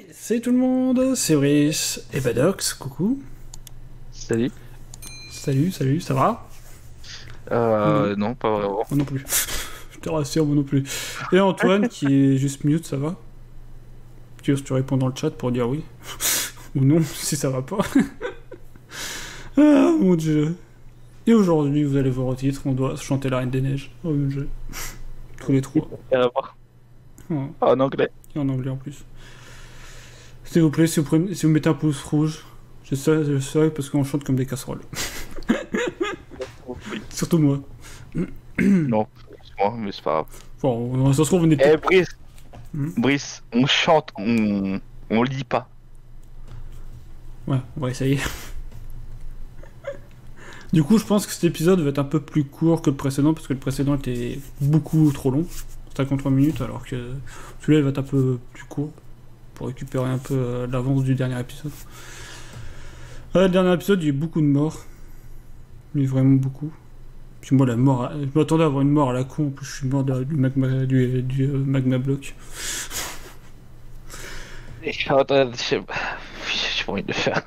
Salut tout le monde, c'est Brice et Badox, coucou. Salut. Salut, ça va? Non. Non, pas vraiment. Moi non plus. Je te rassure, moi non plus. Et Antoine qui est juste mute, ça va? Tu réponds dans le chat pour dire oui ou non si ça va pas. Ah mon dieu. Et aujourd'hui, vous allez voir au titre, on doit chanter la Reine des Neiges. Oh mon dieu. Tous les trois. Rien à voir. Oh, En anglais. et en anglais en plus. S'il vous plaît, si vous mettez un pouce rouge, je sais parce qu'on chante comme des casseroles. Surtout moi. Non, c'est moi, mais c'est pas grave. Bon, ça se trouve, on était... Eh, Brice, Hmm. Brice, on chante, on lit pas. Ouais, on va essayer. Du coup, je pense que cet épisode va être un peu plus court que le précédent, parce que le précédent était beaucoup trop long, 53 minutes, alors que celui-là va être un peu plus court, pour récupérer un peu l'avance du dernier épisode. Le dernier épisode, il y a eu beaucoup de morts, mais vraiment beaucoup. Puis moi, la mort, je m'attendais à avoir une mort à la con, en plus je suis mort du magma block. J'ai pas envie de le faire.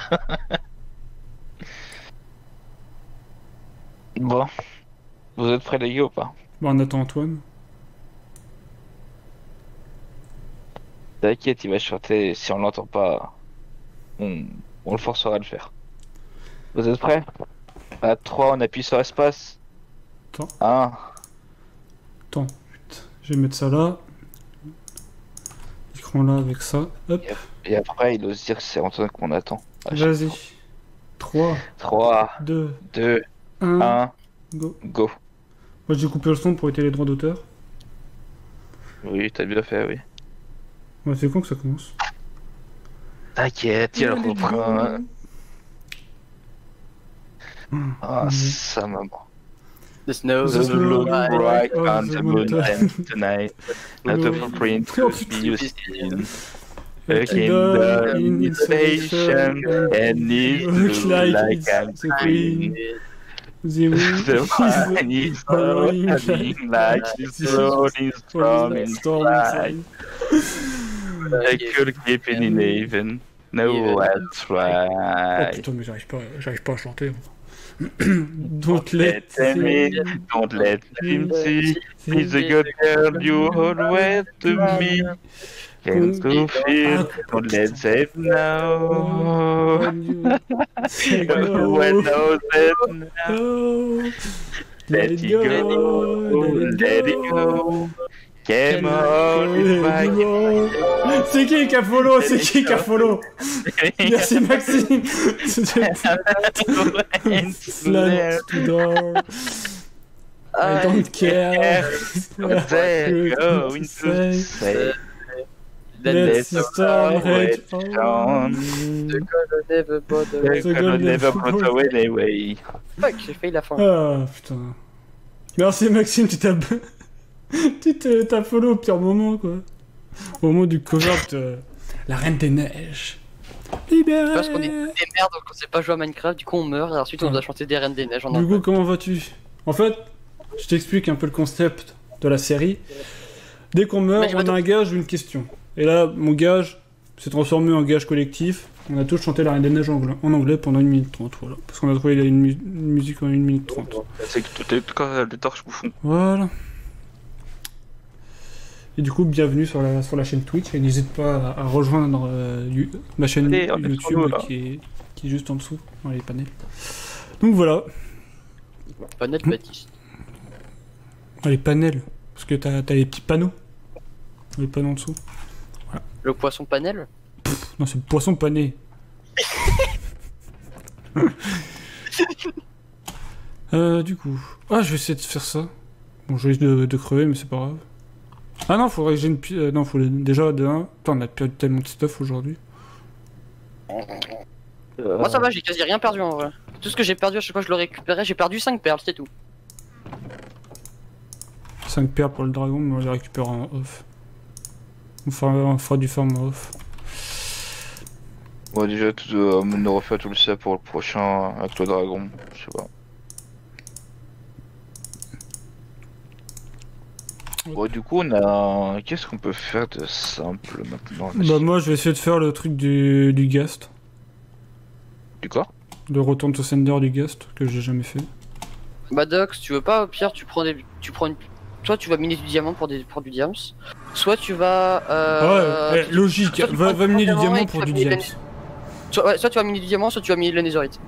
Bon, vous êtes prêts les gars ou pas? Bon, on attend Antoine. T'inquiète, il va chanter, si on l'entend pas, on, on le forcera à le faire. Vous êtes prêts? À 3, on appuie sur espace. Attends. 1. Attends, putain, je vais mettre ça là. L'écran là avec ça. Hop, Et après, il ose dire que c'est Antoine qu'on attend. vas-y. 3, 3, 2, 2, 1, 1, go. go. Moi j'ai coupé le son pour éviter les droits d'auteur. Oui, t'as bien fait, oui. Ouais, c'est con que ça commence. T'inquiète, il Allez, reprend. go. Ah, Mhm. sa maman. The snow The The snow look bright bright on on the the mountain. mountain tonight. Not a footprint Oh, could be seen. A A kingdom in its nation, and it looks looks like it's I'm the queen. queen. The wind The is wine is blowing running like it's rolling strong storm inside. inside. I could keep it in even. No, I Oh try. putain, mais j'arrive pas à chanter. Don't let me, him don't let him see. He's a good girl, you always to me. Can't you feel? Don't let them know. when you say When go. no them know. Oh, Let it go, let it go. Come on, it's C'est qui a follow? C'est qui a follow? Merci Maxime. Slide to door. I don't care. They're going to say, Let's start rage it on. The God never bother. They're The gonna God never never put away anyway. Fuck, j'ai failli la fin. Ah putain. Merci Maxime, t'as follow au pire moment quoi. Au moment du cover de La Reine des Neiges. Libéré. Parce qu'on est des merdes, donc on sait pas jouer à Minecraft, du coup on meurt, et ensuite on doit chanter des Reines des Neiges en Du anglais. coup, comment vas-tu? En fait, je t'explique un peu le concept de la série. Dès qu'on meurt, Mais je on a m'attends- un gage ou une question. Et là, mon gage s'est transformé en gage collectif. On a tous chanté La Reine des Neiges en anglais pendant 1 minute 30, voilà. Parce qu'on a trouvé une musique en 1 minute 30. C'est que tout est quand les torches bouffons. Voilà. Et du coup, bienvenue sur la chaîne Twitch. Et n'hésite pas à rejoindre ma chaîne Allez, on est YouTube sur nous, là. qui est juste en dessous, dans les panels. Donc voilà. Pas net, Baptiste. Dans les panels. Parce que t'as les petits panneaux. Les panneaux en dessous. Le poisson panel. Non, c'est le poisson pané. Du coup. Ah, je vais essayer de faire ça. Bon, je risque de crever, mais c'est pas grave. Ah non, faudrait que j'ai une. Non, faut déjà de 1. Attends, on a perdu tellement de stuff aujourd'hui. Moi ça va, j'ai quasi rien perdu en vrai. Tout ce que j'ai perdu à chaque fois que je le récupérais, j'ai perdu 5 perles, c'est tout. 5 paires pour le dragon, mais on les récupère en off. On fera du farm en off. Bon, déjà, on refait tout le set pour le prochain avec le dragon. Je sais pas. Bon, du coup, on a. Qu'est-ce qu'on peut faire de simple maintenant? Bah moi je vais essayer de faire le truc du Ghast. Du quoi? Le Return to Sender du Ghast, que j'ai jamais fait. Bah Doc, tu veux pas, au pire, tu prends une... Soit tu vas miner du diamant pour du diams, soit tu vas... ouais, logique, soit tu va prends miner du et diamant tu pour vas du miner diams. Soit tu vas miner du diamant, soit tu vas miner de la netherite.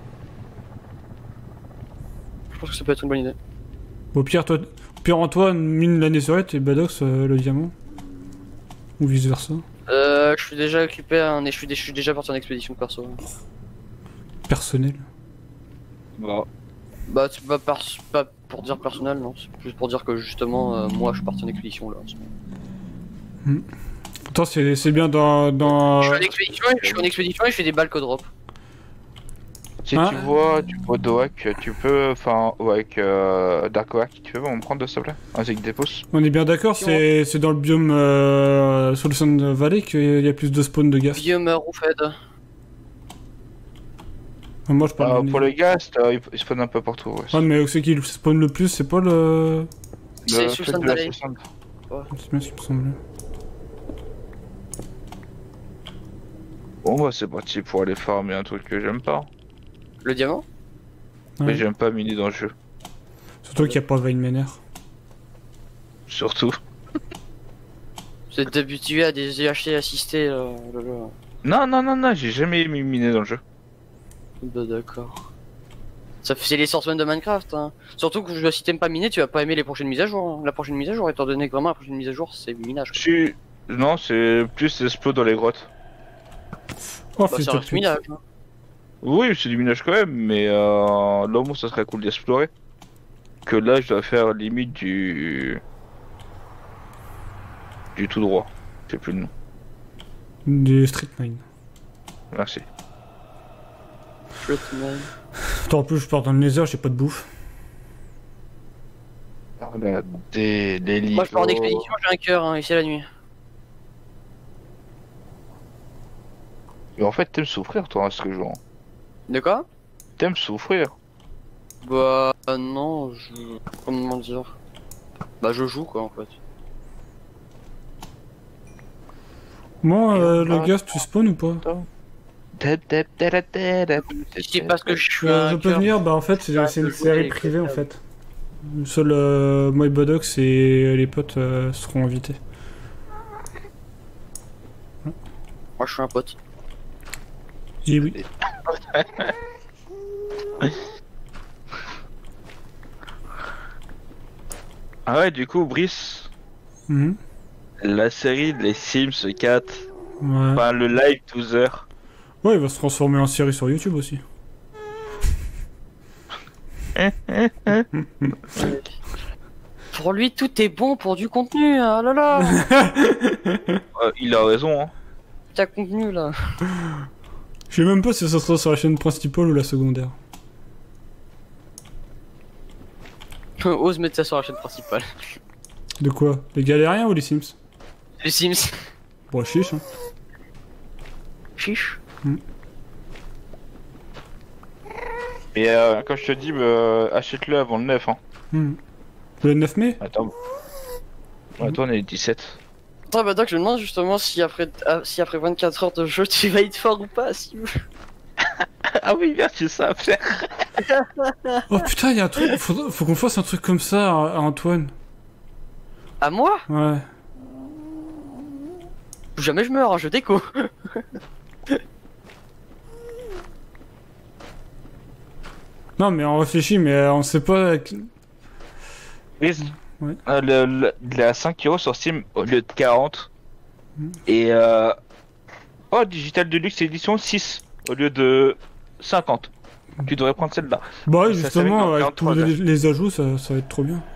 Je pense que ça peut être une bonne idée. Au pire, Antoine mine la netherite et Badox le diamant. Ou vice versa. Je suis déjà occupé, je suis déjà parti en expédition perso. Personnel. Bon. Bah c'est pas pour dire personnel, non, c'est plus pour dire que justement, moi je suis parti en expédition là. Pourtant c'est bien dans... Je suis en expédition et je fais des balles drop. Si tu vois Doak, tu peux. Enfin, avec Dark Oak, tu peux m'en prendre s'il te plaît? Avec des pouces. On est bien d'accord, c'est dans le biome sur le Sand Valley qu'il y a plus de spawn de Ghast. Biome Roofed. Moi je parle Pour le Ghast, il spawn un peu partout. Ouais. Ah mais c'est qui le spawn le plus, c'est pas le... C'est sur le Sand Valley. C'est bien ce qui me semblait. Bon bah c'est parti pour aller farmer un truc que j'aime pas. Le diamant? Mais j'aime pas miner dans le jeu. Surtout qu'il n'y a pas Vaynemener. Surtout. Vous êtes habitué à des EHC assistés Non, j'ai jamais aimé miner dans le jeu. Bah d'accord. Ça c'est les sources de Minecraft hein. Surtout que si t'aimes pas miner, tu vas pas aimer les prochaines mises à jour. Hein. La prochaine mise à jour, étant donné que vraiment la prochaine mise à jour c'est minage. Non, c'est plus l'explo dans les grottes. Oh, Bah ça reste minage. Hein. Oui, c'est du minage quand même, mais là au moins ça serait cool d'explorer. Que là je dois faire limite du tout droit. Je sais plus le nom. Du Street Mine. Merci. Attends, en plus je pars dans le Nether, j'ai pas de bouffe. Des livres. Moi je pars en expédition, j'ai un cœur hein, et c'est la nuit. Mais en fait t'aimes souffrir toi à ce que je vois. De quoi? T'aimes souffrir? Bah non, comment dire? Bah je joue quoi en fait. Moi, le Ghast, tu spawn ou pas? Je sais pas ce que je suis. Je peux venir, bah en fait c'est une série privée en fait. Seul moi et Badox et les potes seront invités. Moi je suis un pote. Et oui. Ah ouais, du coup, Brice, la série Les Sims 4, Ouais. enfin le live 12 heures. Ouais, il va se transformer en série sur YouTube aussi. Pour lui tout est bon pour du contenu, ah là là. Il a raison, hein. T'as contenu là. Je sais même pas si ça sera sur la chaîne principale ou la secondaire. Ose mettre ça sur la chaîne principale. De quoi? Les galériens ou les Sims? Les Sims. Bon, chiche, hein. Chiche. Et comme je te dis, achète-le avant le 9, hein. Le 9 mai? Attends. Attends, on est le 17. Attends, bah donc je me demande justement si après 24 heures de jeu tu vas être fort ou pas, si. Ah oui, bien, c'est ça à faire. Oh putain, y'a un truc, faut qu'on fasse un truc comme ça à Antoine. À moi? Ouais. Jamais je meurs, hein, je déco. Non mais on réfléchit, mais on sait pas... Brice, Ouais. il est à 5 € sur Steam au lieu de 40. Et oh, Digital Deluxe édition 6 au lieu de 50. Tu devrais prendre celle-là. Bah oui, Ça justement, s'avère avec tous les ajouts, ça va être trop bien.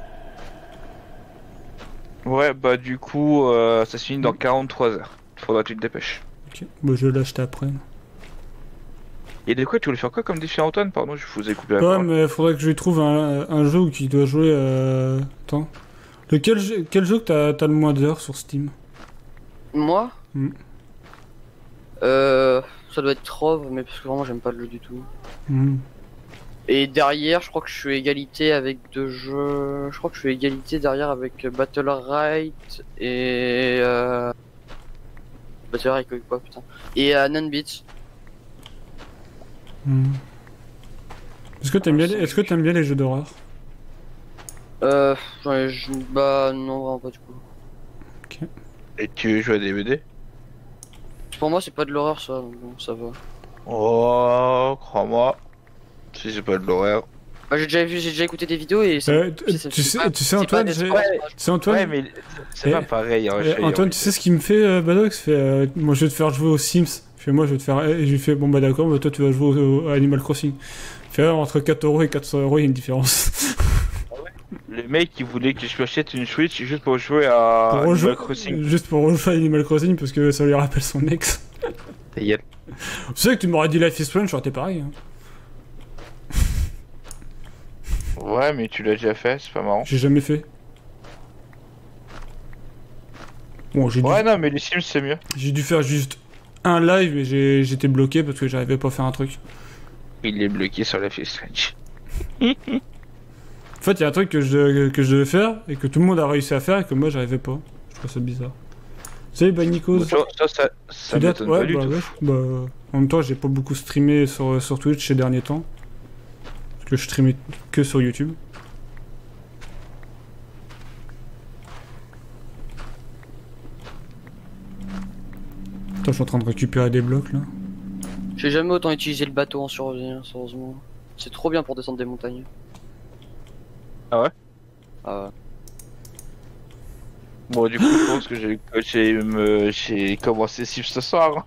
Ouais, bah du coup, ça se finit dans 43 heures. Faudra que tu te dépêches. Ok, bah je vais l'acheter après. Et de quoi tu voulais faire quoi comme défi Antoine? Pardon, je vous ai coupé la Ouais, parole. mais faudrait que je lui trouve un jeu où il doit jouer... Attends. Quel jeu que t'as le moins d'heures sur Steam? Moi? Ça doit être Trove, mais parce que vraiment j'aime pas le jeu du tout. Et derrière, je crois que je suis égalité avec deux jeux. Je crois que je suis égalité derrière avec Battle Right et Battle Right quoi putain. Et Nanbeats. Est-ce que t'aimes bien les jeux d'horreur? Bah non vraiment pas du coup. Et tu joues à DVD? Pour moi c'est pas de l'horreur ça, donc bon, ça va. Oh, crois-moi. Si c'est pas de l'horreur. Bah, j'ai déjà écouté des vidéos et ça, Tu sais Antoine, Ouais, mais c'est pas pareil. Hein, Antoine, tu sais ce qu'il me fait, Badox fait, moi je vais te faire jouer aux Sims. Moi je vais te faire. Et je lui fais, bon bah d'accord, mais toi tu vas jouer à Animal Crossing. Fait, entre 4€ et 400€, il y a une différence. Le mec il voulait que je lui achète une Switch juste pour jouer à Animal Crossing. Juste pour rejouer à Animal Crossing parce que ça lui rappelle son ex. Ta gueule. Tu sais que tu m'aurais dit Life is Strange, j'aurais été pareil. Hein. Ouais, mais tu l'as déjà fait, c'est pas marrant. J'ai jamais fait. Bon, ouais, non, mais les Sims c'est mieux. J'ai dû faire juste un live, mais j'étais bloqué parce que j'arrivais pas à faire un truc. Il est bloqué sur Life is Strange. En fait, il y a un truc que je devais faire et que tout le monde a réussi à faire et que moi j'arrivais pas. Je trouve ça bizarre. Tu sais, bah Nico, ça m'étonne pas du tout. Ouais, en même temps, j'ai pas beaucoup streamé sur Twitch ces derniers temps. Parce que je streamais que sur YouTube. Attends, je suis en train de récupérer des blocs là. J'ai jamais autant utilisé le bateau en survie, hein, sérieusement. C'est trop bien pour descendre des montagnes. Ah ouais? Ah ouais. Bon, du coup, je pense que j'ai commencé Sims ce soir.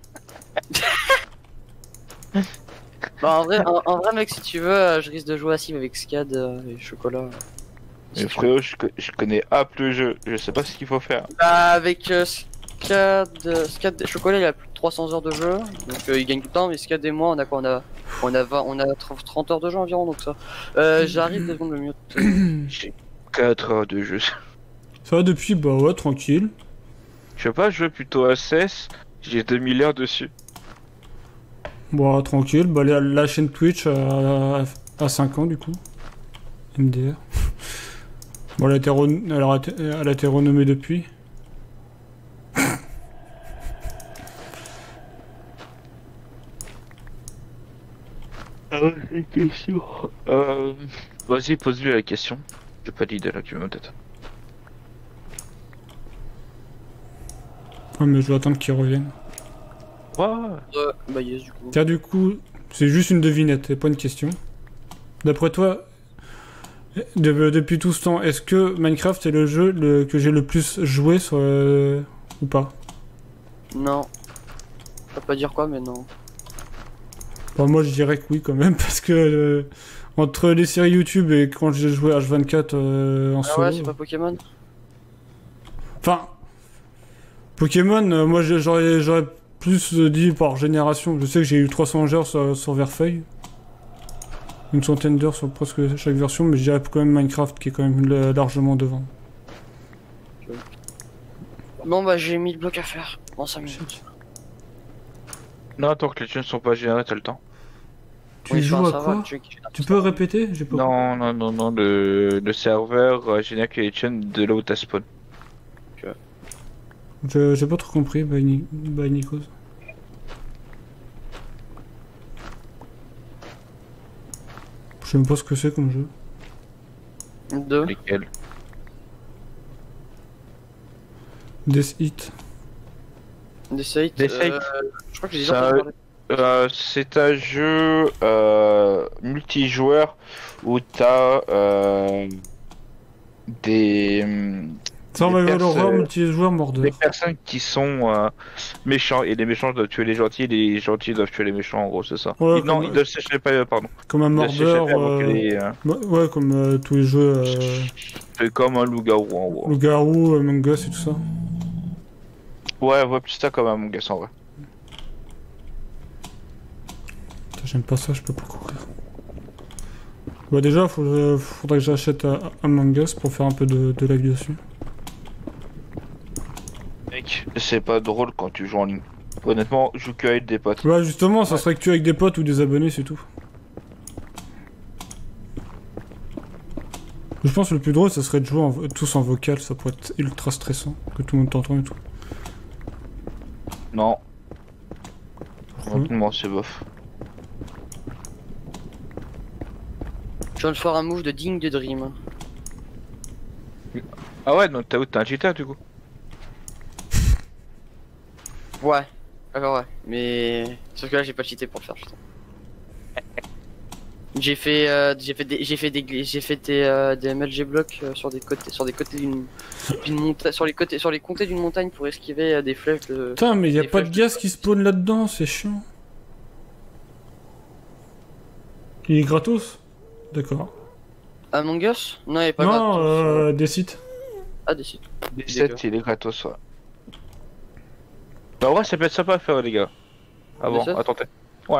Bah, en vrai, mec, si tu veux, je risque de jouer à Sim avec Scad et Chocolat. Mais frérot, je connais App le jeu, je sais pas ce qu'il faut faire. Bah, avec Scad et Chocolat, il a plus de 300 heures de jeu, donc il gagne tout le temps, mais Scad et moi, on a quoi? On a 30 heures de jeu environ, donc ça. J'arrive 2 secondes le mieux. J'ai 4 heures de jeu. Ça va depuis, bah ouais, tranquille. Je sais pas jouer plutôt à CES, j'ai 2000 heures dessus. Bon, tranquille, bah la chaîne Twitch à 5 ans du coup. MDR. Bon, elle a été renommée depuis. Ah ouais, une question. Vas-y, pose-lui la question. J'ai pas d'idée là qui me tête. Ouais, mais je vais attendre qu'il revienne. Ouais. Bah yes, du coup. Car du coup, c'est juste une devinette, et pas une question. D'après toi, depuis tout ce temps, est-ce que Minecraft est le jeu que j'ai le plus joué sur, ou pas? Non. Je peux pas dire quoi, mais non. Bah, moi je dirais que oui quand même, parce que entre les séries YouTube et quand j'ai joué H24 en Ah solo... ouais, c'est pas Pokémon? Enfin, Pokémon, moi j'aurais plus dit par génération. Je sais que j'ai eu 300 heures sur Verfeuille. Une centaine d'heures sur presque chaque version, mais je dirais quand même Minecraft qui est quand même largement devant. Bon bah j'ai 1000 blocs à faire en 5 minutes. Non, tant que les tunes sont pas générées, t'as le temps. Tu joues à quoi? Tu peux répéter? J'ai pas... Non, le serveur génère que les tunes de là où t'as spawn. J'ai pas trop compris, by Nikos. Je sais même pas ce que c'est comme jeu. 2. Lesquels? Death Hit. Death Hit. Je crois que j'ai déjà Ça- entendu parler. C'est un jeu multijoueur où t'as des Survival horror multijoueur mordeur. des personnes qui sont méchants et les méchants doivent tuer les gentils et les gentils doivent tuer les méchants, en gros, c'est ça. Ouais, Non, comme- ils doivent s'échapper, pardon. Comme un Ils doivent mordeur. s'échapper avant que les, Ouais, comme tous les jeux c'est comme un loup-garou, en gros. Loup-garou, Among Us et tout ça. Ouais, plus ça comme un Among Us, en vrai. Putain, j'aime pas ça, je peux pas courir. Bah déjà, faudrait que j'achète Among Us pour faire un peu de live dessus. Mec, c'est pas drôle quand tu joues en ligne. Honnêtement, je joue que avec des potes. Ouais, justement, ça serait que tu avec des potes ou des abonnés, c'est tout. Je pense que le plus drôle, ça serait de jouer tous en vocal, ça pourrait être ultra stressant, que tout le monde t'entend et tout. Non. Pourquoi? Honnêtement, c'est bof. Je viens de faire un move de digne de Dream. Ah ouais, donc t'as un cheater du coup. Ouais. D'accord, ouais. Mais. Sauf que là, j'ai pas cheaté pour le faire, putain. J'ai fait des MLG blocs sur des côtés d'une montagne, sur les côtés d'une montagne pour esquiver des flèches de. Putain, mais y a des pas de flèches gaz qui spawn là-dedans, c'est chiant. Il est gratos? D'accord. Among Us? Non, il est pas Non, gratos. des sites. Ah, des sites. 17, il est gratos, ouais. Bah, en vrai, ça peut être sympa à faire, les gars. Ah bon, 17? à tenter. Ouais.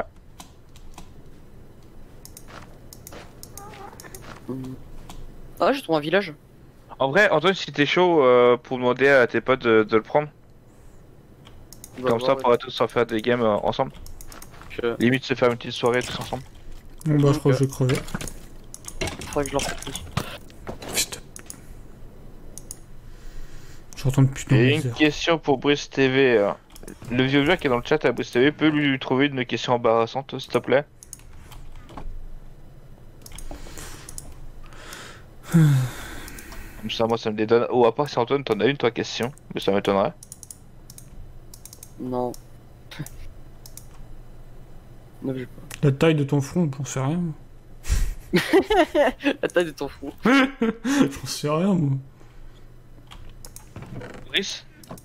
Ah, j'ai trouvé un village. En vrai, Antoine, si t'es chaud pour demander à tes potes de le prendre, On va comme voir, ça, on pourra tous en faire des games ensemble. ouais. Limite, se faire une petite soirée tous ensemble. Bon bah je crois Ok. que je vais crever. Faudrait que je leur propose. Putain. J'entends depuis dans Et mes une heures. question pour Brice TV. Le viewer qui est dans le chat à Brice TV peut lui trouver une question embarrassante, s'il te plaît. Comme ça, moi, ça me dédonne. Oh, à part si Antoine, t'en as une, toi, question. Mais ça m'étonnerait. Non. Non, j'ai pas. La taille de ton front, j'en sais rien. Moi. La taille de ton fou. J'en sais rien, moi. Brice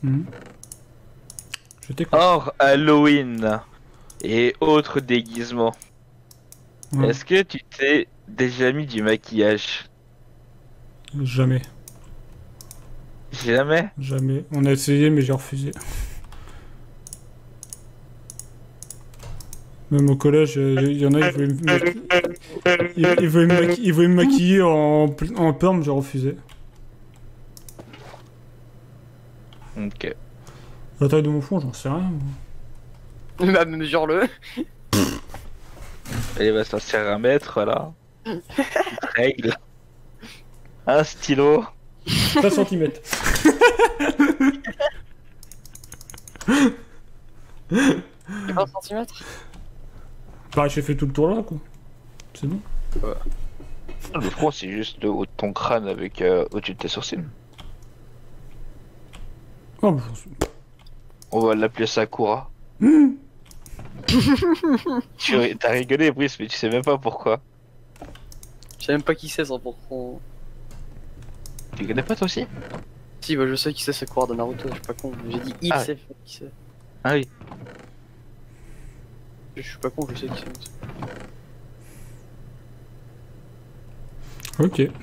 Je t'écoute. Hors Halloween et autres déguisements, Ouais. est-ce que tu t'es déjà mis du maquillage? Jamais. Jamais? Jamais. On a essayé, mais j'ai refusé. Même au collège, il y en a, ils voulaient me maquiller en perme, j'ai refusé. Ok. La taille de mon front, j'en sais rien. Moi. Bah, mesure-le. Allez, va s'en servir un mètre, voilà. Petite règle. Un stylo. 3 cm. 20 cm. Bah, j'ai fait tout le tour là, quoi. C'est bon. Le front, c'est juste le haut de ton crâne avec au-dessus de tes sourcils. Oh, bah, j'en suis- On va l'appeler Sakura. T'as rigolé, Brice, mais tu sais même pas pourquoi. Je sais même pas qui c'est 100%. Tu connais pas toi aussi? Si, bah je sais qui c'est Sakura de Naruto, je suis pas con. J'ai dit il Ah. sait qui c'est. Ah oui. Je suis pas con, je sais qui c'est. Ok.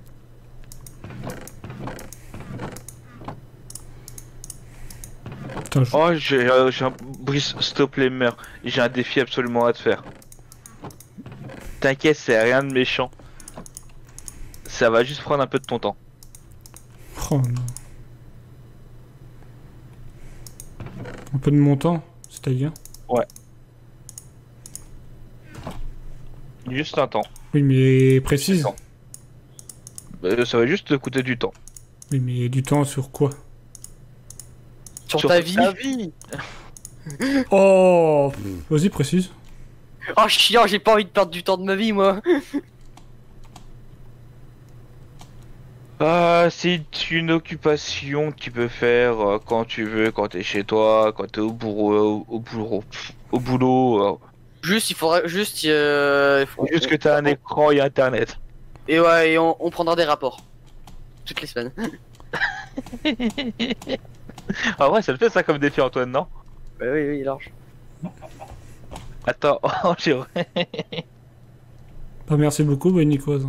Putain, je... Oh, j'ai un... Brice, stop les meurs. J'ai un défi absolument à te faire. T'inquiète, c'est rien de méchant. Ça va juste prendre un peu de ton temps. Oh non. Un peu de montant, c'est-à-dire? Juste un temps. Oui, mais précise. Non. Ça va juste te coûter du temps. Oui, mais du temps sur quoi? Sur ta vie. Oh, vas-y, précise. Oh chiant, j'ai pas envie de perdre du temps de ma vie moi. C'est une occupation que tu peux faire quand tu veux, quand t'es chez toi, quand t'es au boulot, au boulot. Juste il faudra juste Juste que t'as un écran et internet. Et ouais, et on prendra des rapports. Toutes les semaines. Ah ouais, ça le fait ça comme défi, Antoine, non? Bah oui, oui, large. Attends, oh, j'ai... Bah, merci beaucoup, Nicoise.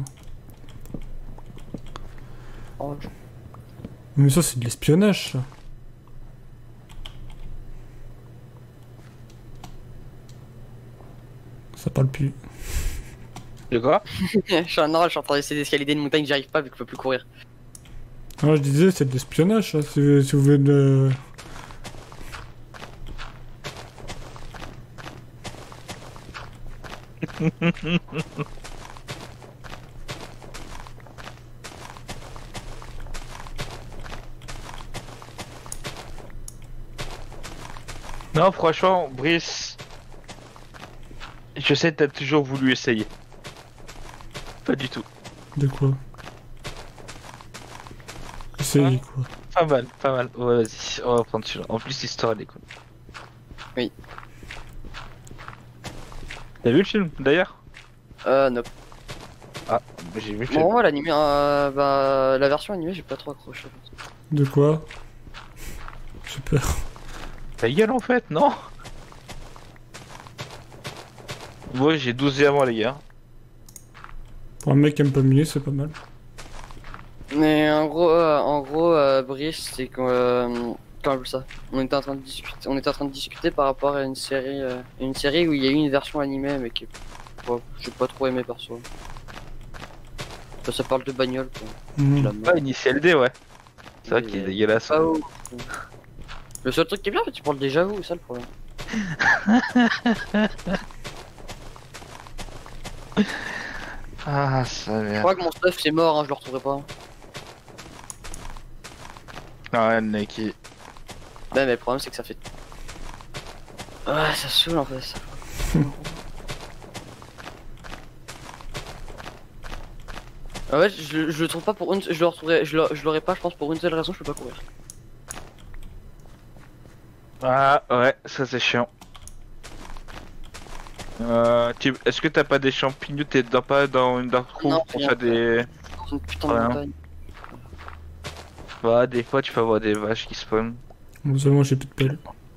Oh, Mais ça, c'est de l'espionnage, ça. Ça parle plus. De quoi? je suis un oral, je suis en train d'essayer d'escalader une montagne, j'y arrive pas vu que je peux plus courir. Ah, je disais, c'est de l'espionnage, ça, si vous voulez de... Non, franchement, Brice, je sais que t'as toujours voulu essayer. Pas du tout. De quoi? C'est quoi? Pas mal, pas mal. Ouais, vas-y, on va prendre celui-là. En plus, l'histoire, elle est cool. Oui. T'as vu le film, d'ailleurs? Nope. Ah, j'ai vu le film. Bon, l'animé, bah, la version animée, j'ai pas trop accroché. De quoi? J'ai peur. Ta gueule, en fait, non? Moi, j'ai 12 diamants, les gars. Pour un mec qui aime pas miner, c'est pas mal. Mais en gros, Brice, c'est comme ça. On était en train de discuter par rapport à une série où il y a eu une version animée, mais qui, ouais, j'ai pas trop aimé perso. Ça parle de bagnole, quoi. Mhm. La Ah, Initial D, ouais. C'est vrai qu'il est dégueulasse. pas ouf. Le seul truc qui est bien, tu parles déjà vous, c'est ça le problème. Ah, ça Je merde. crois que mon stuff c'est mort, hein, je le retrouverai pas. Ouais, Nike. Ben, mais le problème c'est que ça fait. Ah, ça saoule en fait ça. Ah ouais, je le trouve pas pour une. Je le retrouverai. Je l'aurais pas, je pense, pour une seule raison, je peux pas courir. Ah, ouais, ça c'est chiant. Est-ce que t'as pas des champignons? T'es pas dans une dark room Non, pour rien. faire des... Dans une putain de Rien. montagne. Bah, des fois tu peux avoir des vaches qui spawnent. Bon, seulement j'ai plus de pelle.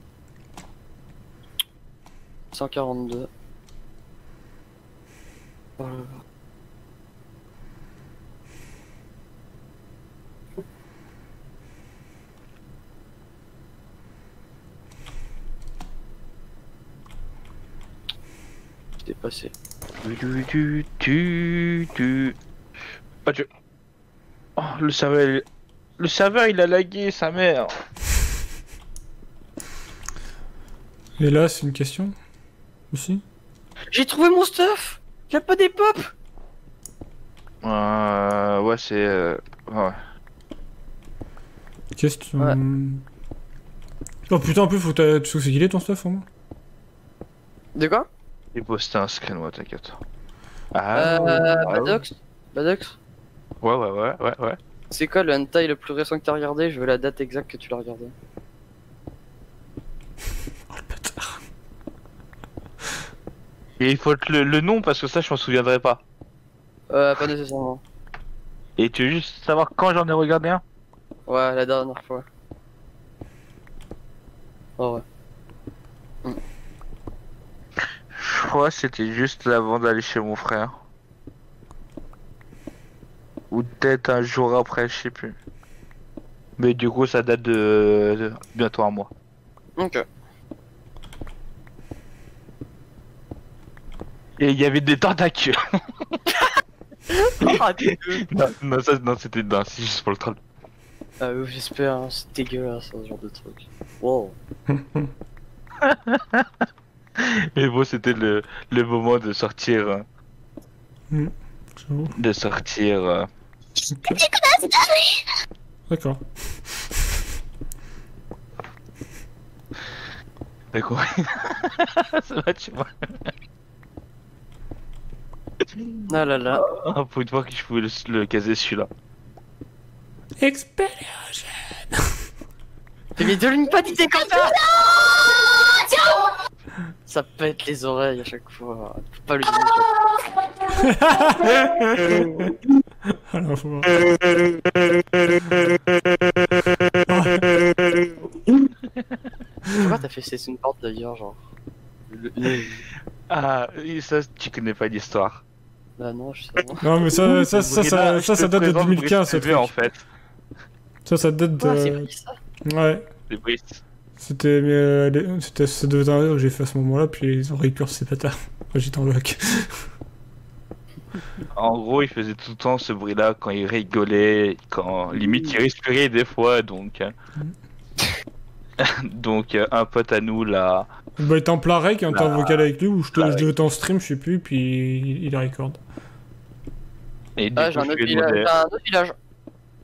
142. Oh là là. Je t'ai passé. Oh Dieu. Oh, le serveur il a lagué sa mère. Et là, c'est une question aussi. J'ai trouvé mon stuff. Y'a pas des pop. Ouais, c'est... Ouais. Question. Ouais. Oh putain, en plus, faut que tu sais où c'est qu'il est ton stuff au moins. De quoi? J'ai posté un screen, moi, t'inquiète. Ah, ouais. Badox. Badox. Ouais. C'est quoi le hentai le plus récent que t'as regardé? Je veux la date exacte que tu l'as regardé. Oh le bâtard. Et il faut le nom parce que ça je m'en souviendrai pas. Pas nécessairement. Et tu veux juste savoir quand j'en ai regardé un? Ouais, la dernière fois. Oh ouais. Je crois que c'était juste avant d'aller chez mon frère. Ou peut-être un jour après, je sais plus. Mais du coup ça date de bientôt un mois. Ok. Et il y avait des tentacules. Ah, dégueu. non, c'était non, c'est juste pour le troll. Ah oui, j'espère, hein, c'est dégueulasse ce genre de truc. Wow. Et bon, c'était le moment de sortir. J'avoue. De sortir. Ok. D'accord. D'accord. Ça va, tu vois. Ah là là. Ah, pour une fois que je pouvais le caser celui-là. Expérience. Mais devine pas d'idée comme ça. Ça pète les oreilles à chaque fois. Faut pas le dire. Alors, faut voir. Pourquoi t'as fait c'est une porte d'ailleurs, genre? Ah, et ça, tu connais pas l'histoire. Bah non, je sais pas. Non, mais ça date de 2015, ce truc. en fait. Ça date Ah, c'est de. pris ça. Ouais. C'est Brice. C'était. Ça devait être un rêve que j'ai fait à ce moment-là, puis ils ont récupéré ces bâtards. Moi, j'étais en loc. En gros, il faisait tout le temps ce bruit-là quand il rigolait, quand limite il respirait des fois, donc. Donc, un pote à nous là. Bah, il était en plein rec, et on était en vocal avec lui, ou je Plein devais être en stream, je sais plus, puis il a record. Et du Ah, coup, j'ai un je autre lui ai village. demandé. J'ai un autre village.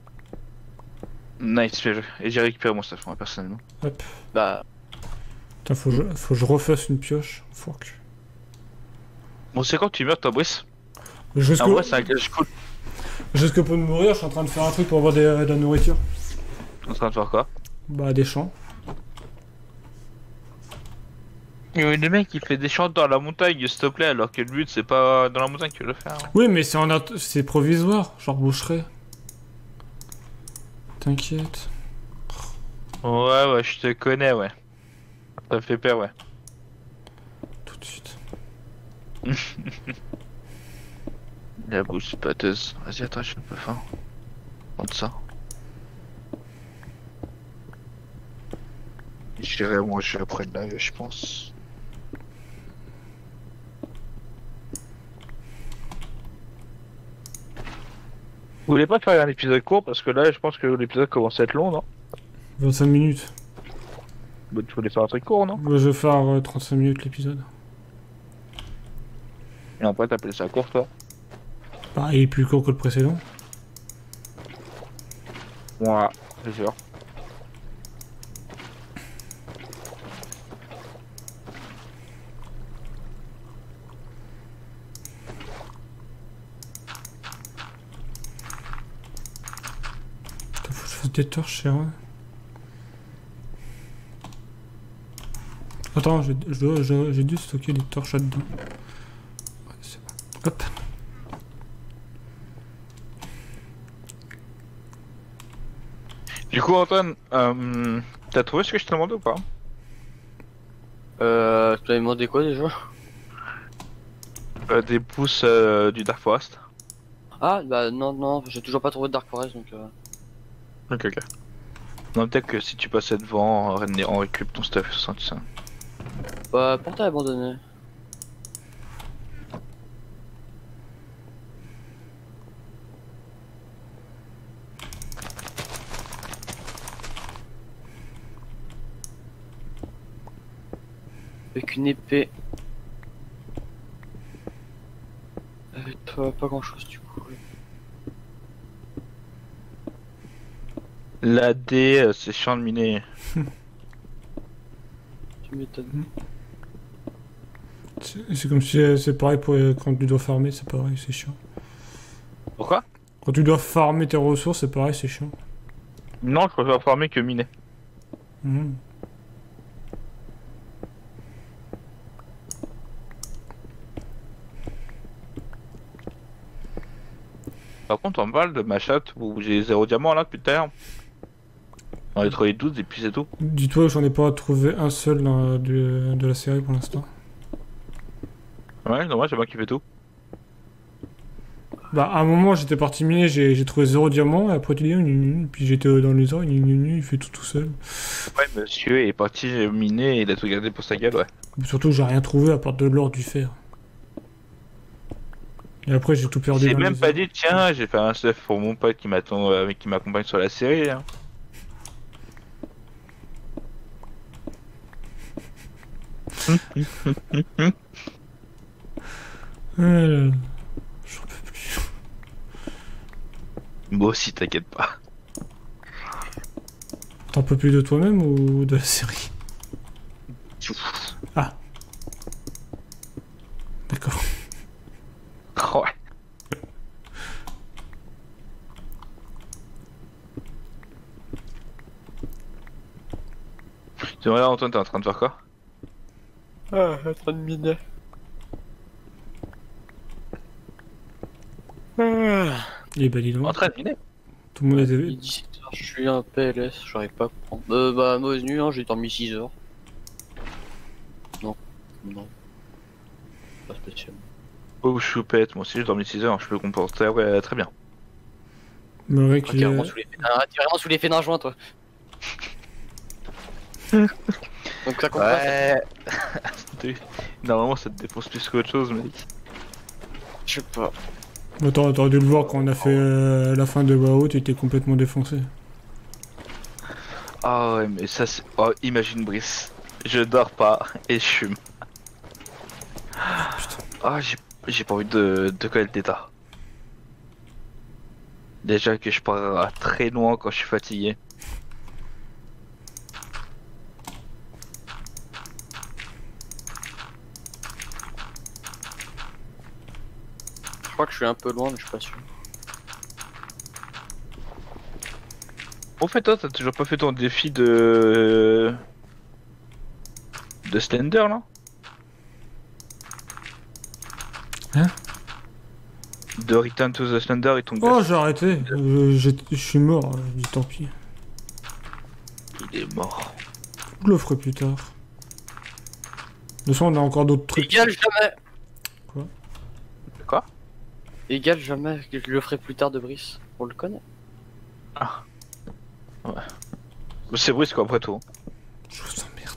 Nice, bien joué. Et j'ai récupéré mon stuff, moi, personnellement. Hop. Bah, Putain, faut que je refasse une pioche. Fuck. Bon, c'est quand tu meurs, toi, Brice? Je En vrai, c'est un gage cool. Jusque pour me mourir, je suis en train de faire un truc pour avoir de la nourriture. T'es en train de faire quoi? Bah, des champs. Il y a le mec qui fait des champs dans la montagne, s'il te plaît, alors que le but c'est pas dans la montagne que tu veux le faire. Oui, mais c'est provisoire. Genre boucherai. T'inquiète. Ouais, je te connais, ouais. Ça me fait peur, ouais. Tout de suite. La bouche pâteuse. Vas-y, attends, j'ai un peu faim. Prends ça. J'irai manger après le live, je pense. Vous voulez pas faire un épisode court parce que là je pense que l'épisode commence à être long, non? 25 minutes. Bah tu voulais faire un truc court, non? Moi, je vais faire 35 minutes l'épisode. Et après t'appelles ça court, toi? Bah, il est plus court que le précédent. Ouais, c'est sûr. Putain, faut que je fasse des torches, c'est vrai. Attends, j'ai dû stocker des torches là-dedans. Ouais, c'est bon. Hop. Du coup, Antoine, t'as trouvé ce que je te demandais ou pas? Tu m'avais demandé quoi déjà? Des pousses du Dark Forest. Ah, bah non, j'ai toujours pas trouvé de Dark Forest donc. Ok. Non, peut-être que si tu passais devant, on récupère ton stuff, ça, tu sais. Bah, portail abandonné. Avec une épée. Pas grand chose du coup. La D, c'est chiant de miner. Tu m'étonnes. C'est comme si c'est pareil pour quand tu dois farmer, c'est pareil, c'est chiant. Pourquoi? Quand tu dois farmer tes ressources, c'est pareil, c'est chiant. Non, je préfère farmer que miner. Mhm. Par contre, on parle de ma chatte où j'ai 0 diamant là depuis tout à l'heure. On a trouvé 12 et puis c'est tout. Dis-toi que j'en ai pas trouvé un seul de la série pour l'instant. Ouais, dommage, c'est moi qui fais tout. Bah, à un moment, j'étais parti miner, j'ai trouvé 0 diamant, et après tu dis, puis j'étais dans les arbres, il fait tout seul. Ouais, monsieur est parti miner et il a tout gardé pour sa gueule, ouais. Mais surtout, j'ai rien trouvé à part de l'or, du fer. Et après, j'ai tout perdu. J'ai dans même les pas arbres. dit, tiens, j'ai fait un stuff pour mon pote qui m'attend, qui m'accompagne sur la série. Hein. Ah là là. J'en peux plus. Moi aussi, t'inquiète pas. T'en peux plus de toi-même ou de la série? Ah. D'accord. Ouais. Tu vois là, Antoine, t'es en train de faire quoi? Ah, en train de miner. Et bah, dis donc. En train de miner? Tout le monde Il est était. 17h, je suis un PLS, j'arrive pas à prendre. Bah, mauvaise nuit, hein, j'ai dormi 6 heures. Non. Pas spécialement. Oh, choupette, moi aussi j'ai dormi 6 heures, je peux comporter très bien. Le mec, T'es vraiment sous l'effet d'un joint, toi. Donc ça compte pas. Ouais. Normalement ça te défonce plus qu'autre chose, mec. Je sais pas. Attends, t'aurais dû le voir quand on a fait la fin de WoW, tu étais complètement défoncé. Ah ouais, mais ça c'est. Oh, imagine Brice. Je dors pas et je fume. Ah, j'ai pas envie de connaître l'état. Déjà que je pars très loin quand je suis fatigué. crois que je suis un peu loin, mais je suis pas sûr. Au fait, toi, t'as toujours pas fait ton défi de Slender là? Hein? De Return to the Slender et ton Oh, gars, j'ai arrêté. Je suis mort, je dis tant pis. il est mort. Je le ferai plus tard. De toute façon, on a encore d'autres trucs. Égal jamais. Quoi? Égal jamais, je le ferai plus tard de Brice. On le connaît. Ah. Ouais. C'est Brice quoi, après tout. Je vous emmerde.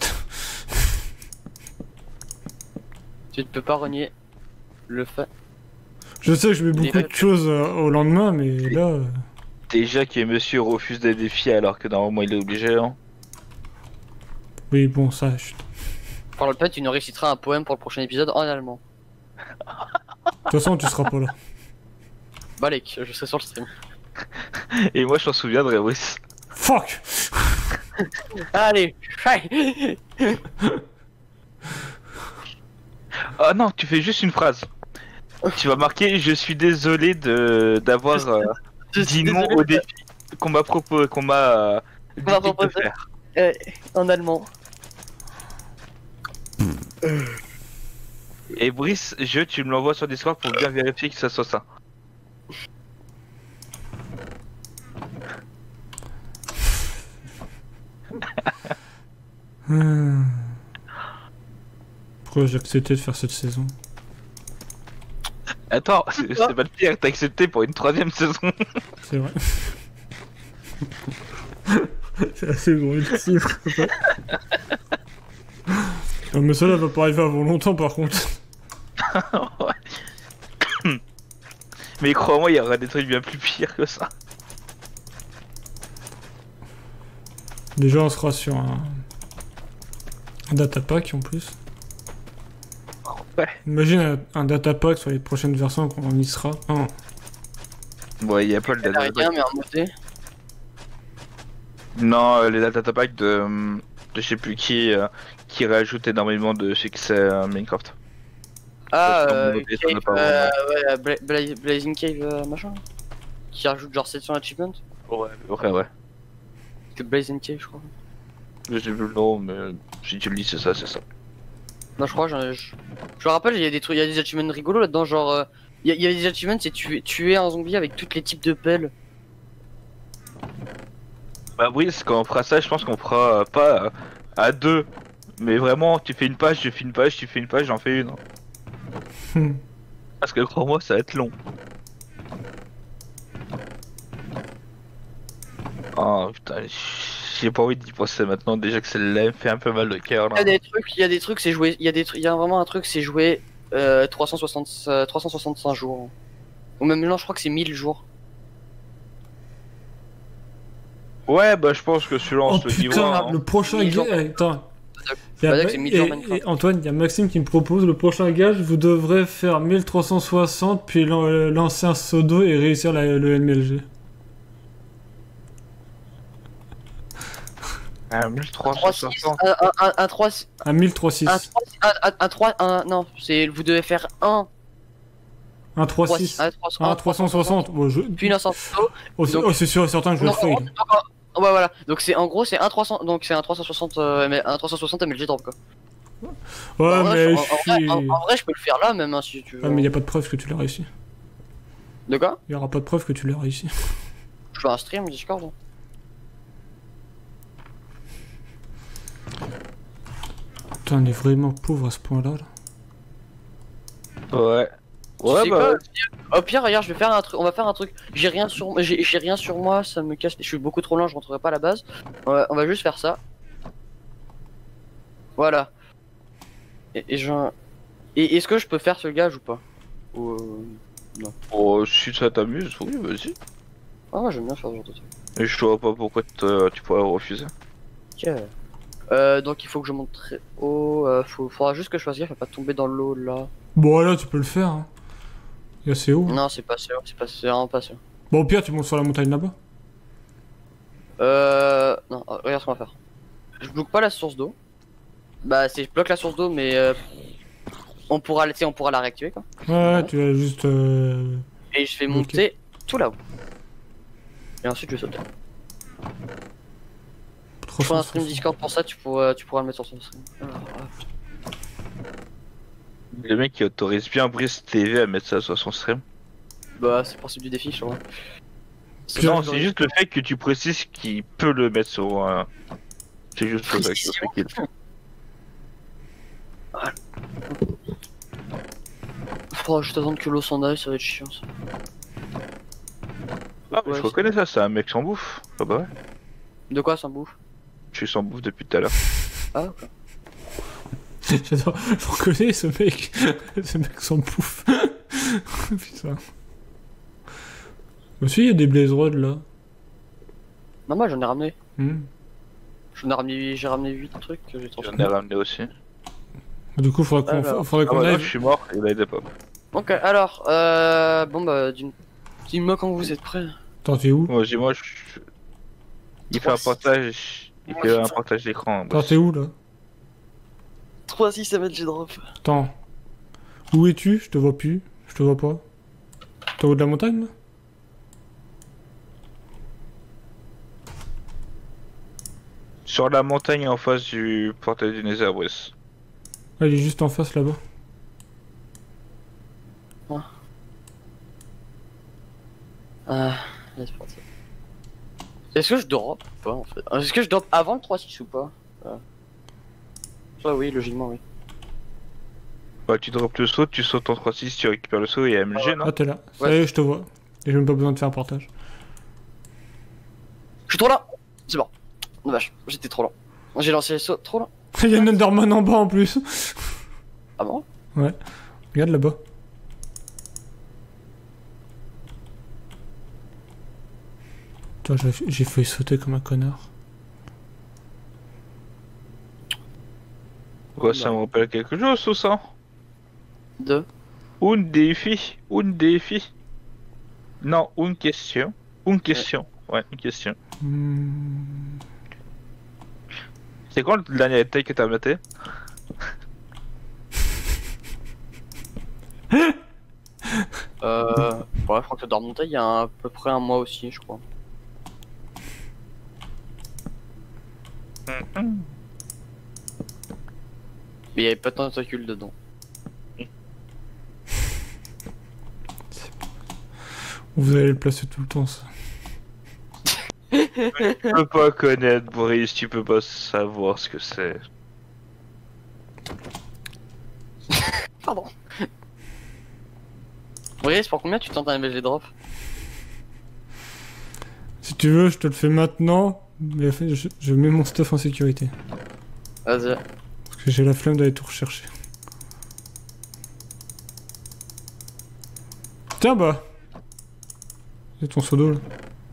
Tu ne peux pas renier le fait. Je sais que je mets beaucoup de choses au lendemain, mais là... Déjà que monsieur refuse des défis alors que normalement il est obligé, hein. Oui, bon, ça... Par le fait, tu nous réciteras un poème pour le prochain épisode en allemand. De toute façon, tu seras pas là. Balek, je serai sur le stream. Et moi je m'en souviendrai, Brice. Fuck. Allez, Ah non, tu fais juste une phrase. Tu vas marquer je suis désolé d'avoir dit non au défi qu'on m'a proposé, qu'on m'a dit de proposé. faire. En allemand. Et Brice, tu me l'envoies sur Discord pour bien vérifier que ça soit ça. Pourquoi j'ai accepté de faire cette saison? Attends, c'est pas le pire, t'as accepté pour une 3ème saison. C'est vrai. C'est assez gros le chiffre. Non, mais ça là va pas arriver avant longtemps par contre. Ouais. Mais crois-moi, il y aura des trucs bien plus pires que ça. Déjà on sera sur un datapack en plus. Ouais. Imagine un datapack sur les prochaines versions quand on y sera. Oh. Ouais, il y a pas le data Rien, mais en modé. Non, les data packs de je sais plus qui rajoute énormément de succès à Minecraft. Ah, Cave, Cave, pas ouais, Blazing Cave, machin. Qui rajoute genre 700 achievements. Ouais. Que Blazing Cave, je crois. Je sais plus le nom, mais si tu le dis, c'est ça, c'est ça. Non, je crois, je me rappelle, il y a des trucs, il y a des achievements rigolos là-dedans, genre, il y a des achievements, c'est tuer un zombie avec tous les types de pelles. Bah oui, quand on fera ça, je pense qu'on fera pas à deux, mais vraiment, tu fais une page, je fais une page, tu fais une page, j'en fais une. Parce que crois-moi, ça va être long. Oh putain, j'ai pas envie d'y penser maintenant, déjà que celle-là me fait un peu mal au cœur là. Il y a des trucs, c'est jouer, il y a vraiment un truc, c'est jouer 365 jours. Ou même non, je crois que c'est 1000 jours. Ouais, bah je pense que celui-là on Oh se le dit. putain, le prochain gage. Attends. Antoine, il y a Maxime qui me propose le prochain gage. Vous devrez faire 1360 puis lancer un pseudo et réussir le MLG. 1360. Un 3. Un 1036. Un 3. Non, c'est. Vous devez faire un. Un 36. Un 360. Bon, puis lancer un pseudo. Oh, c'est sûr et certain que je vais le fail. Ouais, voilà. Donc c'est en gros, c'est un 300. Donc c'est un 360 MLG drop quoi. Ouais, mais en vrai, je peux le faire là même hein, si tu veux. Ah, mais y a pas de preuve que tu l'as réussi. De quoi? Y aura pas de preuve que tu l'as réussi. Je fais un stream Discord. Hein. Putain, on est vraiment pauvre à ce point-là. Là. Ouais. Ouais, bah. Au pire, regarde, je vais faire un truc. On va faire un truc. J'ai rien sur moi, ça me casse. Je suis beaucoup trop lent, je rentrerai pas à la base. On va juste faire ça. Voilà. Et est-ce que je peux faire ce gage ou pas? Ou non. Oh, si ça t'amuse, oui, vas-y. Ah ouais, j'aime bien faire ce genre de truc. Et je vois pas pourquoi tu pourrais refuser. Ok. Donc il faut que je monte très haut. Faudra juste que je fasse gaffe à pas tomber dans l'eau là. Bon, là, tu peux le faire. Hein. Et assez haut. Non, c'est pas sûr. C'est vraiment pas sûr. Bon, au pire, tu montes sur la montagne là-bas. Non, regarde ce qu'on va faire. Je bloque pas la source d'eau. Bah, je bloque la source d'eau, mais On pourra, on pourra la réactiver quoi. Ouais, tu as juste. Et je vais monter tout là-haut. Et ensuite je vais sauter. Je ferai un stream Discord pour ça, tu pourras le mettre sur ton stream. Alors, Le mec qui autorise bien Brice TV à mettre ça sur son stream. bah c'est le principe du défi je crois. Non, c'est juste le fait que tu précises qu'il peut le mettre sur un... C'est juste ça que je fais qu'il... Faudra juste attendre que l'eau s'en aille, ça va être chiant ça. Ah, mais je reconnais ça, c'est un mec sans bouffe. Ah bah ouais. De quoi ça me bouffe? Je suis sans bouffe depuis tout à l'heure. Ah ok. J'adore, je reconnais ce mec. Ce mec s'en pouffe. Putain. Aussi, il y a des Blaze Road là. Non, moi j'en ai ramené. Hmm. J'ai ramené 8 trucs que j'ai J'en ai transformé. ramené aussi. Du coup, faudrait qu'on Ah bah non, aille. je suis mort, il a aidé pas. Ok, alors, bon bah, dis-moi quand vous êtes prêts. Attends, t'es où? Moi, il fait un partage... Il fait un partage d'écran. Attends, t'es où là? 3-6 ça va être G-drop. Attends. Où es-tu? Je te vois plus. Je te vois pas. T'es en haut de la montagne là? Sur la montagne en face du portail du Nether, Brice. Ah, il est juste en face là-bas. C'est parti. Est-ce que je drop ou pas en fait? Est-ce que je drop avant le 3-6 ou pas? Oui, logiquement oui. Bah tu drops le saut, tu sautes en 3-6, tu récupères le saut et MG, non? Ah, t'es là. Ça Ouais. y est, je te vois. Et j'ai même pas besoin de faire un portage. Je suis trop lent. C'est bon. Dommage, j'étais trop lent. J'ai lancé les sauts trop lent. Il y a une Enderman en bas en plus. Ah bon? Ouais. Regarde là-bas. Putain, j'ai failli sauter comme un connard. Ouais, ça me rappelle quelque chose tout ça. Deux. Un défi. Non, une question. Une question. Ouais, une question. Hmm. C'est quoi le dernier détail que t'as maté? Ouais, je crois que ça doit remonter il y a à peu près un mois aussi, je crois. Mais il y avait pas de tentacules dedans. Vous allez le placer tout le temps, ça. Tu peux pas connaître Boris, tu peux pas savoir ce que c'est. Pardon. Brice, pour combien tu tentes un MLG drop? Si tu veux, je te le fais maintenant. Mais en fait, je mets mon stuff en sécurité. Vas-y. Parce que j'ai la flemme d'aller tout rechercher. Tiens, bah. C'est ton seau d'eau là.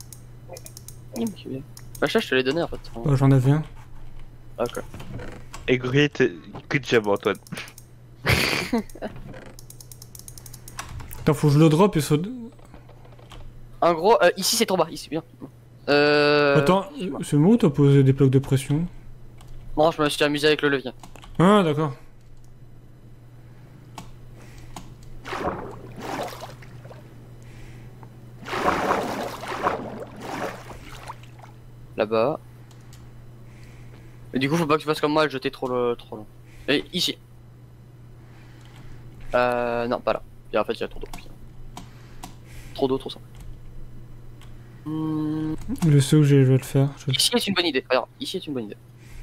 Bah, ça, je te l'ai donné en fait. Bah, j'en avais un. Ok. Et great, good job Antoine. Attends, faut que je le drop et saut. En gros, ici c'est trop bas, ici bien. Attends, c'est moi ou t'as posé des plaques de pression? Non, je me suis amusé avec le levier. Ah, d'accord. Là-bas. Et du coup, faut pas que tu fasses comme moi, le jeter trop long. Et ici. Non, pas là. Et en fait, il y a trop d'eau. Trop d'eau, trop simple. Je sais où je vais le faire. Ici est une bonne idée. Alors, ici est une bonne idée.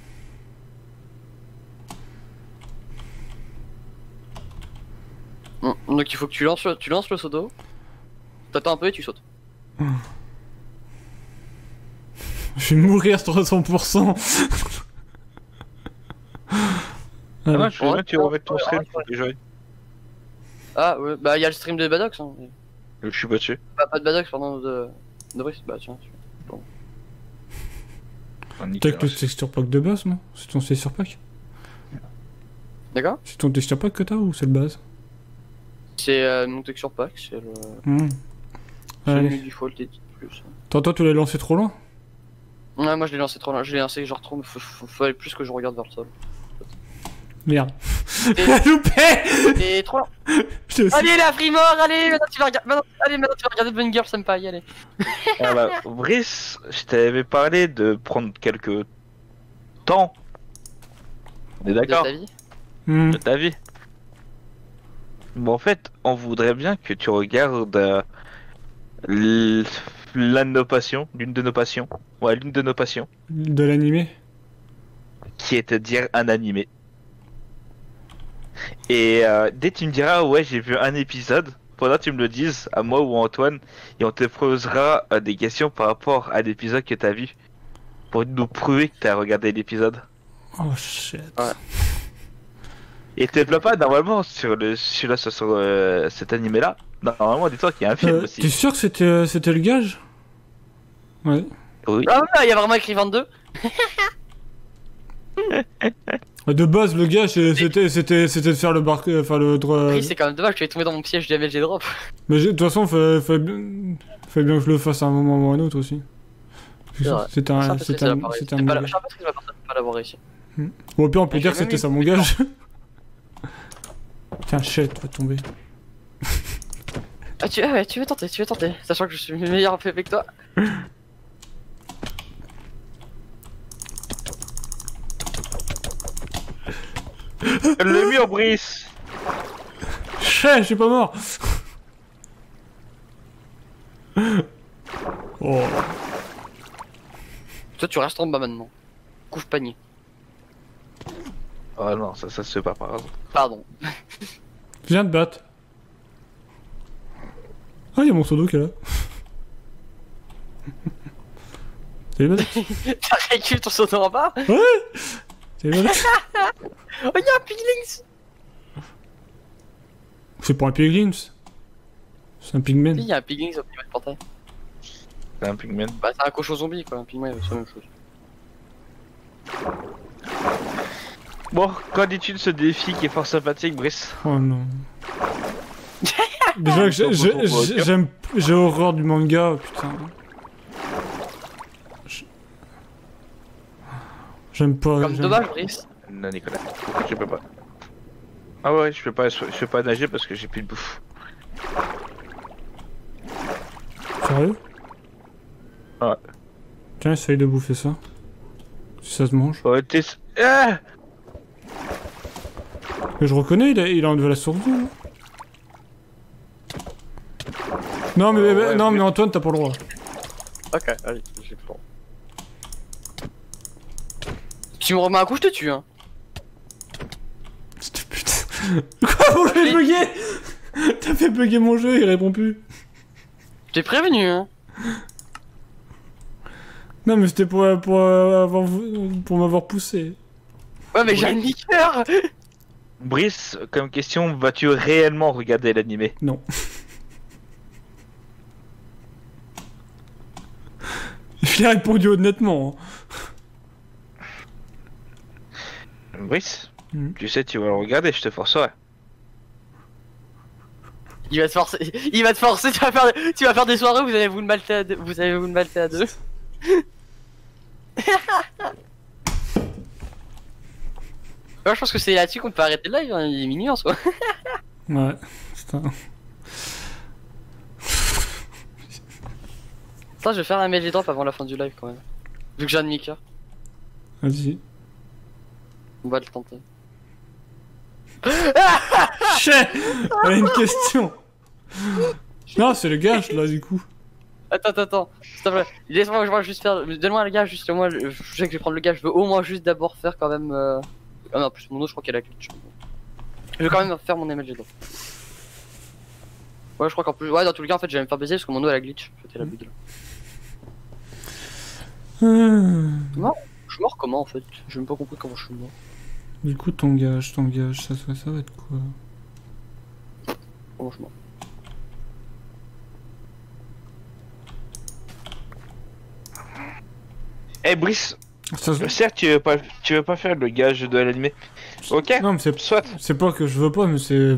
Donc il faut que tu lances le seau d'eau. T'attends un peu et tu sautes. Je vais mourir 300%. Ah non, Allez. je veux bien que tu remettes ton stream pour que j'aille. Ah ouais, bah il y a le stream de Badox. Hein. Je suis battu. Pas de Badox, pardon, de Brice. Bah tiens. T'as que le texture pack de base, non? C'est ton texture pack? D'accord. C'est ton texture pack que t'as ou c'est le base? C'est mon texture pack, c'est le. C'est Allez. le default et plus. Toi, tu l'as lancé trop loin? Ouais, moi je l'ai lancé trop loin. Je l'ai lancé genre trop. Faut aller plus que je regarde vers le sol. Merde. Et- Loupé. Et 3. Je te- Allez, la free mort, allez, maintenant tu vas regarder. Maintenant tu vas regarder Bunny Girl Senpai, allez. Ah bah, Brice, je t'avais parlé de prendre quelques temps. On est De d'accord? ta vie. Hmm. De ta vie. Bon, en fait, on voudrait bien que tu regardes l'une de nos passions. Ouais, l'une de nos passions, De l'animé. qui est de dire un animé. Et dès que tu me diras, ouais, j'ai vu un épisode, pendant que tu me le dises, à moi ou à Antoine, et on te posera des questions par rapport à l'épisode que t'as vu, pour nous prouver que t'as regardé l'épisode. Oh shit. Ouais. Et te plains pas, normalement, sur cet animé-là, normalement, dis-toi qu'il y a un film aussi. T'es sûr que c'était le gage? Ouais. Oui. Ah ouais, il y a vraiment écrit 22. De base, le gage, c'était de faire le bar... Enfin, le droit... Oui, c'est quand même dommage, tu es tombé dans mon piège du MLG drop. Mais de toute façon, fallait bien que je le fasse à un moment ou à un autre aussi. C'est vrai. C'était un... C'était un... C'était un... Je gage. sais pas ce que je vais pas l'avoir réussi. Bon, au pire, on peut Mais dire que j'ai c'était même ça eu- mon gage. Tiens, shit, va tomber. Ah, ouais, tu veux tenter, sachant que je suis meilleur avec toi. Le mur, Brice. Shit, je suis pas mort. Oh. Toi, tu restes en bas maintenant. Couche panier. Oh non, ça se fait pas par hasard. Pardon. Je viens de battre. Ah, y'a mon sodo qui est là. Salut, madame. T'as récupéré ton saut en bas? Salut, madame. Oh, y'a un piglings! C'est pas un piglins. C'est un pigman. Oui, y'a un piglings au niveau de portail. C'est un pigment. Bah, c'est un cochon zombie quoi, un pigment, c'est la même chose. Bon, qu'en dis-tu de ce défi qui est fort sympathique, Brice? Oh non. Déjà que j'ai horreur du manga, putain. J'aime pas. Comme dommage, Brice. Non, Nicolas, je peux pas. Ah ouais, je peux pas nager parce que j'ai plus de bouffe. Sérieux? Ouais. Tiens, essaye de bouffer ça. Si ça se mange. Ouais, ah, Mais je reconnais, il a enlevé la survie. Là. Non, mais, ouais, non, mais- mais Antoine, t'as pas le droit. Ok, allez, j'ai le temps. Tu me remets un coup, je te tue, hein. Cette putain. Quoi, mon jeu est bugué? T'as fait bugger mon jeu, il répond plus. T'es prévenu, hein. Non, mais c'était pour m'avoir poussé. Ouais, mais j'ai un niqueur. Brice, comme question, vas-tu réellement regarder l'animé? Non. Je l'ai répondu honnêtement. Brice, Mhm. tu sais, tu vas le regarder, je te forcerai. Il va te forcer, tu vas faire des soirées où vous allez vous le malter à deux. Moi, je pense que c'est là-dessus qu'on peut arrêter le live, hein. Il est minuit en soi. Ouais, putain. Attends, je vais faire un MLG drop avant la fin du live quand même. Vu que j'ai un demi-cœur, Vas-y. on va le tenter. Chais. Elle a une question. Non, c'est le gage là du coup. Attends, s'il te plaît, laisse-moi juste faire. Donne-moi le gage, juste moi, je sais que je vais prendre le gage, je veux au moins juste d'abord faire quand même. Ah non, en plus, mon eau, je crois qu'elle a glitch. Je vais quand même faire mon MLG drop. Ouais, je crois qu'en plus, ouais, dans tous les cas, en fait, j'allais me faire baiser parce que mon eau elle a glitch. C'était la bug là. Je suis mort comment en fait? J'ai même pas compris comment je suis mort. Du coup, ton gage, ça va être quoi? Comment je suis mort? Eh Brice, Ça se- certes tu veux pas faire le gage de l'animé. Ok, Non, mais soit. c'est pas que je veux pas, mais c'est.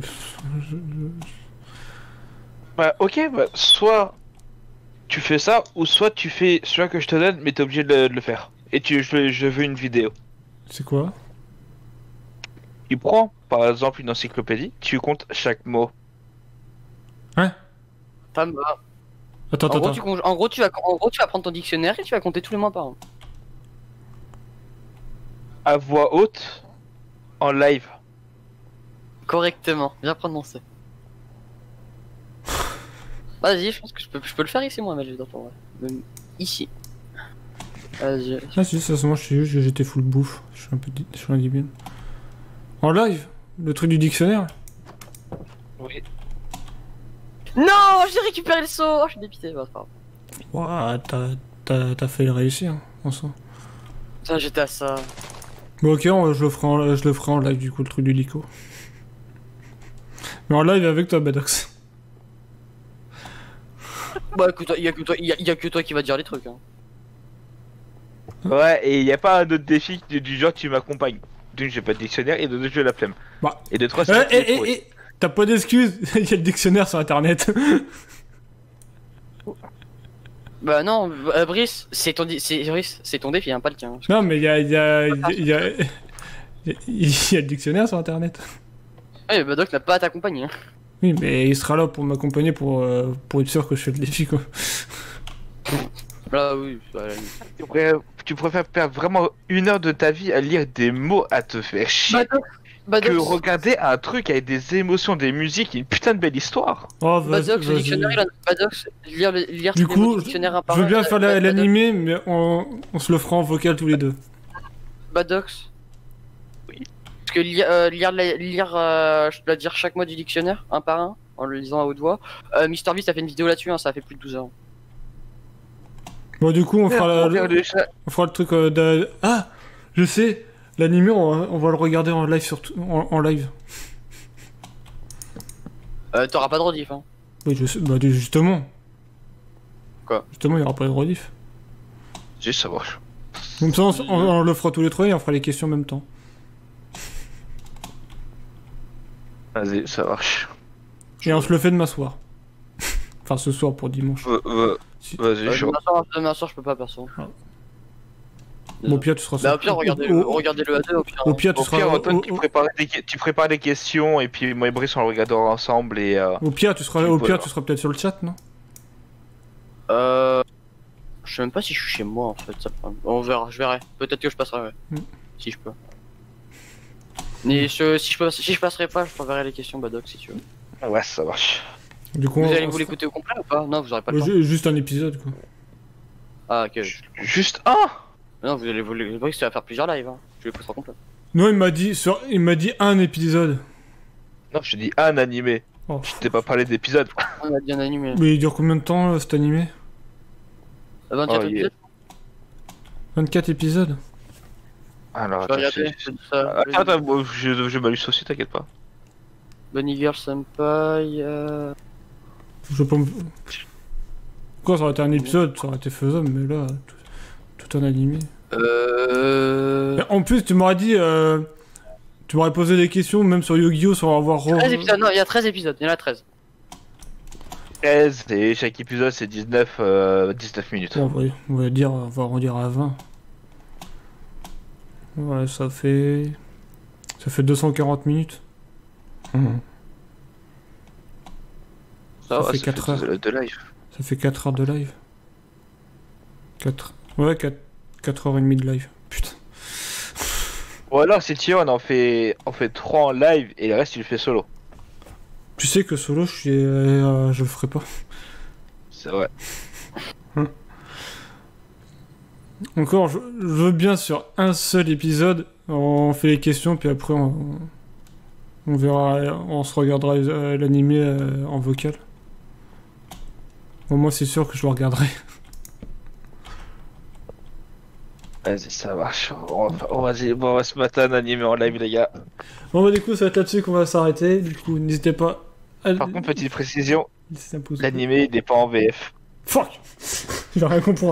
Bah ok, bah soit tu fais ça, ou soit tu fais celui que je te donne, mais t'es obligé de le faire. Et je veux une vidéo. C'est quoi? Tu prends par exemple une encyclopédie, tu comptes chaque mot. Ça me va. Attends, En gros, attends. en gros, tu vas prendre ton dictionnaire et tu vas compter tous les mots par an. À voix haute, en live. Correctement, bien prononcé. Vas-y, je pense que je peux le faire ici, moi, mais je pour vrai. Même ici. Vas-y. Ah si, ça se mange, j'étais full bouffe. Je suis un peu... Je suis un bien. En live? Le truc du dictionnaire? Oui. Non, j'ai récupéré le saut. Oh, je suis dépité. Bah, c'est pas grave. Ouah, t'as fait le réussir, en soi. Putain, j'étais à ça. Bon ok, je le ferai en live du coup, le truc du lico. Mais en live avec toi, Badox. Bah écoute, y a que toi qui va dire les trucs. Hein. Ouais, et y a pas un autre défi du genre tu m'accompagnes. D'une, j'ai pas de dictionnaire, et de deux, j'ai la flemme. Bah. Et de trois, c'est t'as pas d'excuses. Il y a le dictionnaire sur internet. Bah non, Brice, c'est ton défi, hein, pas le tien. Non mais il y a le dictionnaire sur internet. Ouais, bah Doc n'a pas à t'accompagner. Hein. Oui, mais il sera là pour m'accompagner pour être sûr que je fais le défi quoi. Là, oui. Bah, tu préfères perdre vraiment 1 heure de ta vie à lire des mots à te faire chier que regarder un truc avec des émotions, des musiques et une putain de belle histoire. Oh, Badox, le dictionnaire, Badox, lire du coup, le dictionnaire un par je veux un, bien faire l'animé, mais on se le fera en vocal tous les deux. Badox. Oui. Parce que je dois dire chaque mot du dictionnaire, un par un, en le lisant à haute voix. MrBeast a fait une vidéo là-dessus, hein, ça a fait plus de 12 heures. Bon, du coup, on fera le truc Ah, je sais, l'animé, on va le regarder en live en live. T'auras pas de rediff, hein. Oui, je sais, bah justement. Quoi? Justement, il y aura pas de rediff. Si, ça marche. Comme ça, on le fera tous les trois et on fera les questions en même temps. Vas-y, ça marche. Et on se le fait demain soir. Enfin, ce soir pour dimanche. Vas-y, chaud. Demain soir, je peux pas, perso. Bon, au pire, tu seras Bah, au pire, regardez-le à deux. Au pire, tu seras. Antoine, tu prépares des questions et puis moi et Brice on le regardera ensemble et. Au pire, tu seras peut-être sur le chat, non? Je sais même pas si je suis chez moi en fait. On verra, je verrai. Peut-être que je passerai, ouais. Si je peux. Mais si je passerai pas, je t'enverrai les questions, Badoc, si tu veux. Ouais, ça marche. Du coup, vous allez vous l'écouter au complet ou pas? Non, vous aurez pas le temps. Juste un épisode, quoi. Ah, ok. Juste un? Non, vous allez Brice, tu vas faire plusieurs lives, hein. Je vais pousser en complet. Non, il m'a dit un épisode. Non, je te dis un animé. Oh. Je t'ai pas parlé d'épisode. On a bien animé. Mais il dure combien de temps cet animé? 24 épisodes. 24 épisodes. Alors, Je vais regarder, c'est ça. attends, je m'allume aussi, t'inquiète pas. Bunny Girl Senpai. Je peux me... Quoi, ça aurait été un épisode, ça aurait été faisable, mais là, tout un animé. Et en plus, tu m'aurais dit... Tu m'aurais posé des questions, même sur Yu-Gi-Oh! Sur avoir... 13 épisodes, non, il y a 13 épisodes, il y en a 13. 13 et chaque épisode c'est 19 minutes. Bon, on va arrondir à 20. Ouais, ça fait 240 minutes. Ça fait 4 heures. De live. Ça fait 4 heures de live. 4 heures et demie de live. Putain. Ou alors si tu veux, on fait 3 en live et le reste tu le fais solo. Tu sais que solo, je le ferai pas. C'est vrai. Encore, je veux bien sur un seul épisode, on fait les questions, puis après on verra, on se regardera l'animé en vocal. Bon, moi c'est sûr que je le regarderai. Vas-y, ça marche. On va se mater un animé en live, les gars. Bon, bah, du coup, ça va être là-dessus qu'on va s'arrêter. Du coup, n'hésitez pas à... Par contre, petite précision, pouce l'animé il n'est pas en VF. Fuck. Il a rien compris.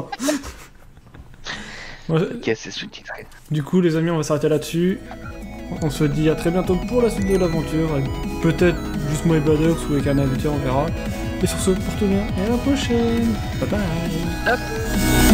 Ok, c'est sous-titré. Du coup, les amis, on va s'arrêter là-dessus. On se dit à très bientôt pour la suite de l'aventure. Peut-être juste moi et Badox ou avec un invité, on verra. Et sur ce, portez bien et à la prochaine. Bye bye. Hop.